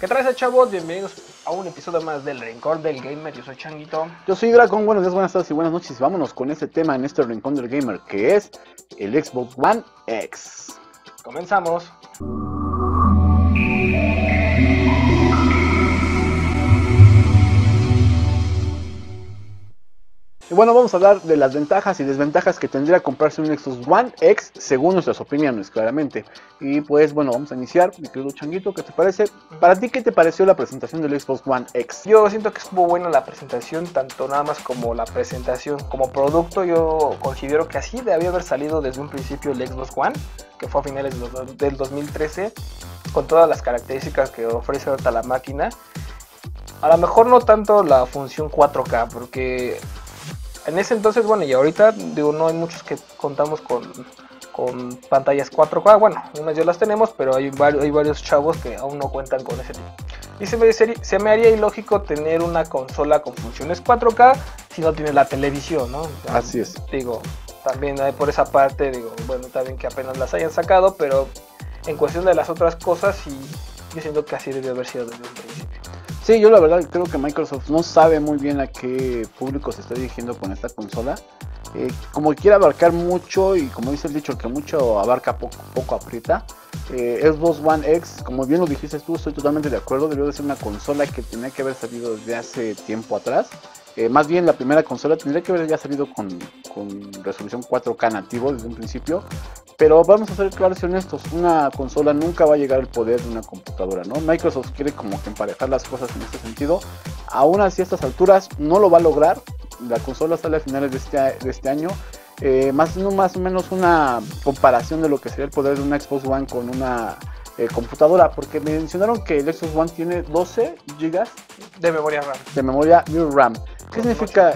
¿Qué traes, chavos? Bienvenidos a un episodio más del Rincón del Gamer. Yo soy Changuito. Yo soy Dracon, buenos días, buenas tardes y buenas noches. Vámonos con este tema en este Rincón del Gamer, que es el Xbox One X. Comenzamos. Y bueno, vamos a hablar de las ventajas y desventajas que tendría comprarse un Xbox One X según nuestras opiniones, claramente. Y pues bueno, vamos a iniciar, mi querido Changuito, ¿qué te parece? Para ti, ¿qué te pareció la presentación del Xbox One X? Yo siento que estuvo buena la presentación, tanto nada más como la presentación como producto. Yo considero que así debió haber salido desde un principio el Xbox One, que fue a finales del 2013, con todas las características que ofrece ahorita la máquina. A lo mejor no tanto la función 4K, porque en ese entonces, bueno, y ahorita, digo, no hay muchos que contamos con pantallas 4K. Bueno, unas ya las tenemos, pero hay varios chavos que aún no cuentan con ese tipo. Y se me haría ilógico tener una consola con funciones 4K si no tiene la televisión, ¿no? Así es. Digo, también hay por esa parte, digo, bueno, está bien que apenas las hayan sacado, pero en cuestión de las otras cosas, sí, yo siento que así debió haber sido desde un principio. Sí, yo la verdad creo que Microsoft no sabe muy bien a qué público se está dirigiendo con esta consola. Como quiere abarcar mucho y como dice el dicho, que mucho abarca, poco aprieta. Xbox One X, como bien lo dijiste tú, estoy totalmente de acuerdo. Debió de ser una consola que tenía que haber salido desde hace tiempo atrás. Más bien la primera consola tendría que haber ya salido con resolución 4K nativo desde un principio. Pero vamos a ser claros y honestos, una consola nunca va a llegar al poder de una computadora, ¿no? Microsoft quiere como que emparejar las cosas en este sentido. Aún así a estas alturas no lo va a lograr. La consola sale a finales de este año. Más o menos una comparación de lo que sería el poder de una Xbox One con una computadora, porque me mencionaron que el Xbox One tiene 12 GB de memoria RAM. De memoria RAM. ¿Qué significa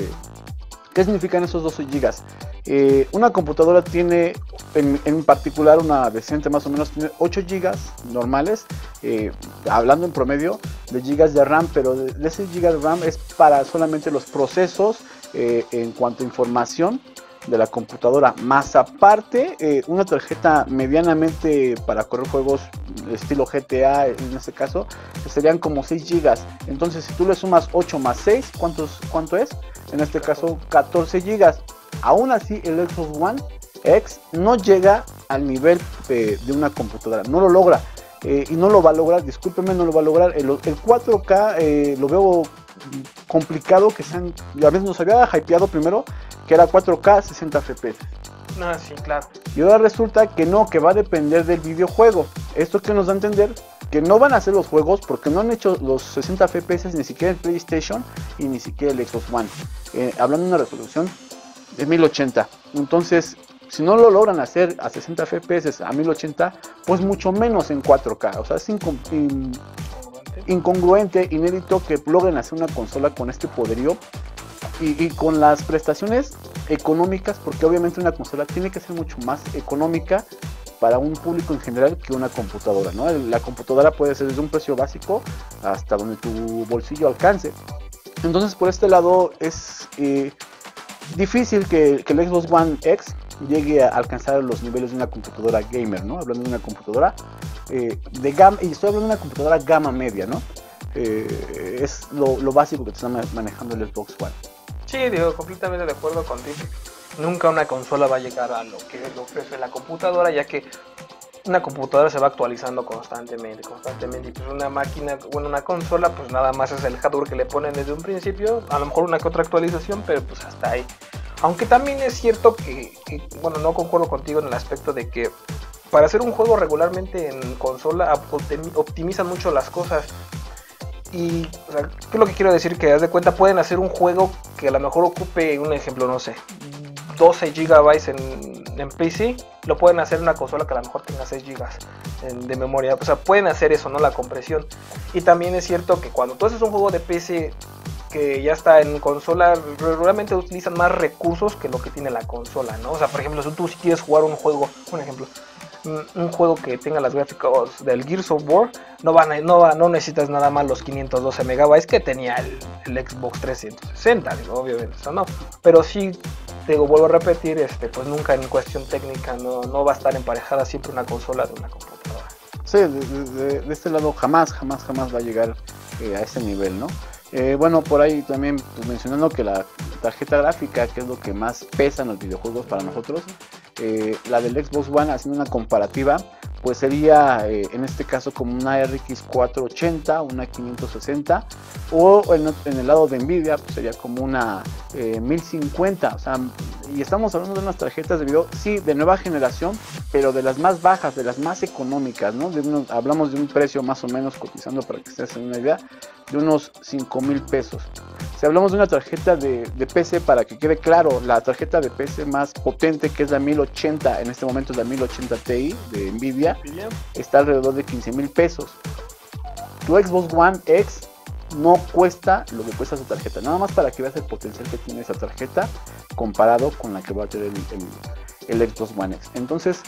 ¿Qué significan esos 12 GB? Una computadora tiene, en particular una decente más o menos, tiene 8 GB normales, hablando en promedio de gigas de RAM, pero de ese GB de RAM es para solamente los procesos en cuanto a información de la computadora, más aparte una tarjeta medianamente para correr juegos estilo GTA, en este caso serían como 6 GB. Entonces si tú le sumas 8 más 6, ¿cuánto es? En este caso 14 GB. Aún así el Xbox One X no llega al nivel de una computadora, no lo logra. Y no lo va a lograr, discúlpeme, no lo va a lograr. El 4K lo veo complicado, que sean, a veces nos había hypeado primero que era 4K 60 FPS. Ah, sí, claro. Y ahora resulta que no, que va a depender del videojuego. Esto que nos da a entender que no van a hacer los juegos porque no han hecho los 60 FPS ni siquiera el PlayStation y ni siquiera el Xbox One. Hablando de una resolución de 1080. Entonces, si no lo logran hacer a 60 FPS a 1080, pues mucho menos en 4K. O sea, es incongruente, inédito que logren hacer una consola con este poderío y con las prestaciones económicas, porque obviamente una consola tiene que ser mucho más económica para un público en general que una computadora, ¿no? La computadora puede ser desde un precio básico hasta donde tu bolsillo alcance. Entonces, por este lado es difícil que el Xbox One X llegue a alcanzar los niveles de una computadora gamer, ¿no? Hablando de una computadora de gama, y estoy hablando de una computadora gama media, ¿no? Es lo básico que te está manejando el Xbox One. Sí, digo, completamente de acuerdo contigo. Nunca una consola va a llegar a lo que le ofrece la computadora, ya que una computadora se va actualizando constantemente. Y pues una máquina, bueno, una consola, pues nada más es el hardware que le ponen desde un principio. A lo mejor una que otra actualización, pero pues hasta ahí. Aunque también es cierto que, bueno, no concuerdo contigo en el aspecto de que para hacer un juego regularmente en consola optimizan mucho las cosas. Y, o sea, ¿qué es lo que quiero decir? Que haz de cuenta, pueden hacer un juego que a lo mejor ocupe, un ejemplo, no sé, 12 GB en PC, lo pueden hacer en una consola que a lo mejor tenga 6 GB de memoria. O sea, pueden hacer eso, ¿no? La compresión. Y también es cierto que cuando tú haces un juego de PC que ya está en consola, realmente utilizan más recursos que lo que tiene la consola, ¿no? O sea, por ejemplo, si tú quieres jugar un juego, un ejemplo, un juego que tenga las gráficos del Gears of War, no necesitas nada más los 512 megabytes que tenía el Xbox 360, digo, obviamente eso no, pero sí, digo, vuelvo a repetir, pues nunca en cuestión técnica no va a estar emparejada siempre una consola de una computadora. Sí, de este lado jamás va a llegar a ese nivel, ¿no? Bueno, por ahí también pues, mencionando que la tarjeta gráfica, que es lo que más pesa en los videojuegos para nosotros, la del Xbox One, haciendo una comparativa, pues sería en este caso como una RX 480, una 560, o en el lado de Nvidia pues sería como una 1050, o sea, y estamos hablando de unas tarjetas de video, sí, de nueva generación, pero de las más bajas, de las más económicas, ¿no? Hablamos de un precio más o menos, cotizando para que ustedes tengan una idea, de unos 5,000 pesos. Si hablamos de una tarjeta de PC, para que quede claro, la tarjeta de PC más potente, que es la 1080, en este momento es la 1080 Ti de Nvidia, está alrededor de 15,000 pesos. Tu Xbox One X no cuesta lo que cuesta esa tarjeta, nada más para que veas el potencial que tiene esa tarjeta comparado con la que va a tener el Xbox One X. Entonces,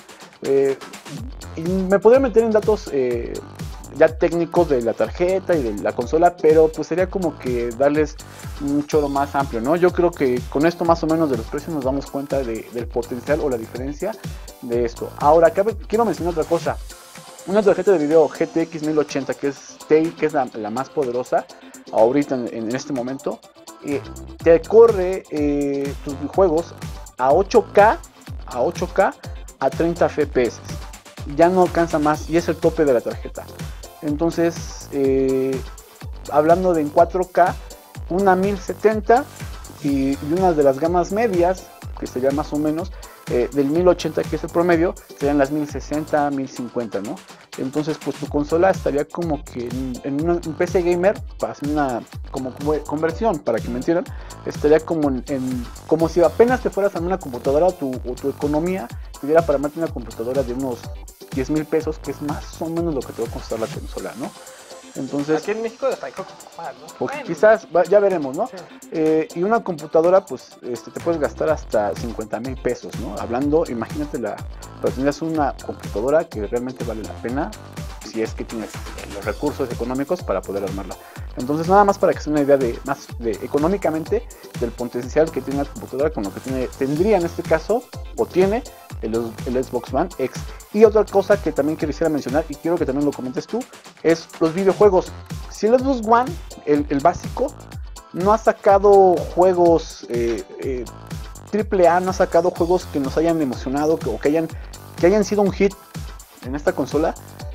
me podría meter en datos ya técnicos de la tarjeta y de la consola, pero pues sería como que darles un choro más amplio, ¿no? Yo creo que con esto más o menos de los precios nos damos cuenta del potencial o la diferencia de esto. Ahora, quiero mencionar otra cosa. Una tarjeta de video GTX 1080, que es TI, que es la más poderosa ahorita en este momento, te corre tus juegos a 8K a 30 FPS. Ya no alcanza más y es el tope de la tarjeta. Entonces, hablando de en 4K, una 1070 y una de las gamas medias, que sería más o menos del 1080, que es el promedio, serían las 1060, 1050, ¿no? Entonces, pues tu consola estaría como que en un PC gamer, para hacer una como conversión, para que me entiendan, estaría como si apenas te fueras a una computadora o tu economía te diera para armarte una computadora de unos 10,000 pesos, que es más o menos lo que te va a costar la consola, ¿no? Entonces, aquí en México está creo que más, ¿no? Bueno, quizás, ya veremos, ¿no? Sí. Y una computadora, pues, te puedes gastar hasta 50,000 pesos, ¿no? Hablando, imagínate pero tendrías una computadora que realmente vale la pena si es que tienes los recursos económicos para poder armarla. Entonces, nada más para que se den una idea de económicamente del potencial que tiene la computadora con lo que tendría en este caso, o tiene el Xbox One X. Y otra cosa que también quisiera mencionar, y quiero que también lo comentes tú, es los videojuegos. Si el Xbox One, el básico, no ha sacado juegos AAA, no ha sacado juegos que nos hayan emocionado o que hayan sido un hit en esta consola,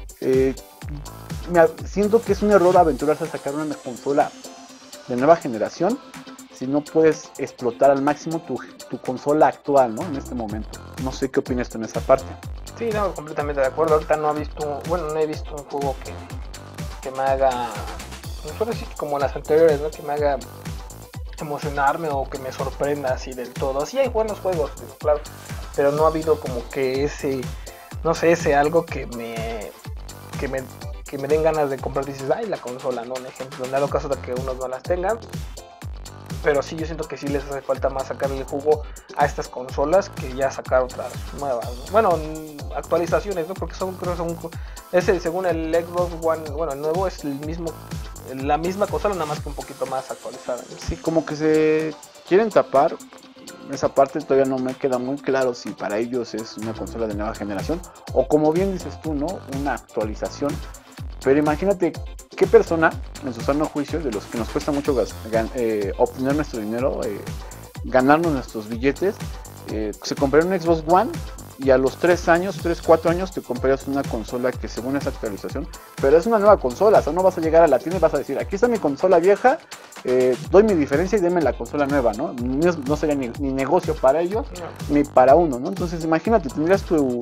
siento que es un error aventurarse a sacar una consola de nueva generación si no puedes explotar al máximo tu consola actual, ¿no? En este momento. No sé qué opinas tú en esa parte. Sí, no, completamente de acuerdo. Ahorita no he visto un juego que me haga, no puedo decir como las anteriores, ¿no? Que me haga emocionarme o que me sorprenda así del todo. Sí hay buenos juegos, claro, pero no ha habido como que ese algo que me den ganas de comprar. Dices, ay, la consola, ¿no? Un ejemplo, en dado caso de que unos no las tengan. Pero sí, yo siento que sí les hace falta más sacarle el jugo a estas consolas que ya sacar otras nuevas, ¿no? Bueno, actualizaciones, ¿no? Porque según el Xbox One, bueno, el nuevo es la misma consola, nada más que un poquito más actualizada, ¿no? Sí, como que se quieren tapar. Esa parte todavía no me queda muy claro si para ellos es una consola de nueva generación o, como bien dices tú, ¿no? Una actualización. Pero imagínate qué persona, en su sano juicio, de los que nos cuesta mucho obtener nuestro dinero, ganarnos nuestros billetes, se compraría un Xbox One y a los 4 años te comprarías una consola que según esa actualización, pero es una nueva consola. O sea, no vas a llegar a la tienda y vas a decir, aquí está mi consola vieja, doy mi diferencia y denme la consola nueva, ¿no? No sería ni negocio para ellos, no, ni para uno, ¿no? Entonces imagínate, tendrías tu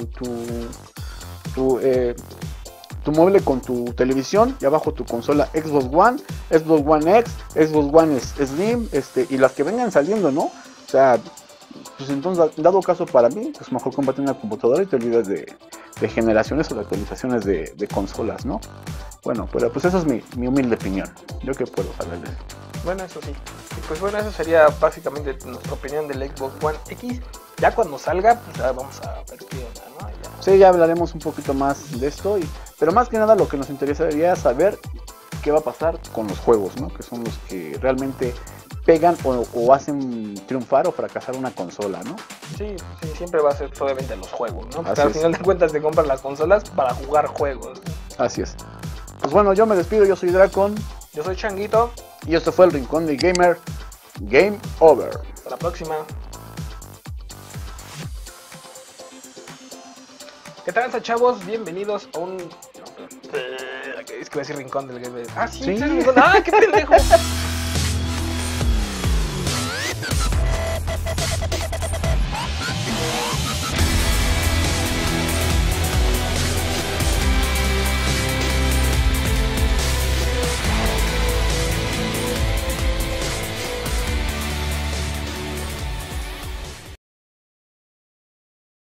mueble con tu televisión y abajo tu consola Xbox One, Xbox One X, Xbox One Slim, y las que vengan saliendo, ¿no? O sea, pues entonces, dado caso para mí, pues mejor cómprate una computadora y te olvidas de generaciones o de actualizaciones de consolas, ¿no? Bueno, pero pues esa es mi humilde opinión. ¿Yo qué puedo saber de eso? Bueno, eso sí. Y pues bueno, eso sería básicamente nuestra opinión del Xbox One X. Ya cuando salga, pues ya vamos a ver qué onda, ¿no? Sí, ya hablaremos un poquito más de esto, pero más que nada lo que nos interesaría saber qué va a pasar con los juegos, ¿no? Que son los que realmente pegan o hacen triunfar o fracasar una consola, ¿no? Sí, siempre va a ser obviamente los juegos, ¿no? Porque al final de cuentas te compras las consolas para jugar juegos, ¿no? Así es. Pues bueno, yo me despido, yo soy Dracon. Yo soy Changuito. Y esto fue el Rincón del Gamer. Game over. Hasta la próxima. ¿Qué tal, chavos? Bienvenidos a un... Es que voy a decir Rincón del Gamer. Ah, sí, Sí. Rincón. ¡Ah, qué pendejo!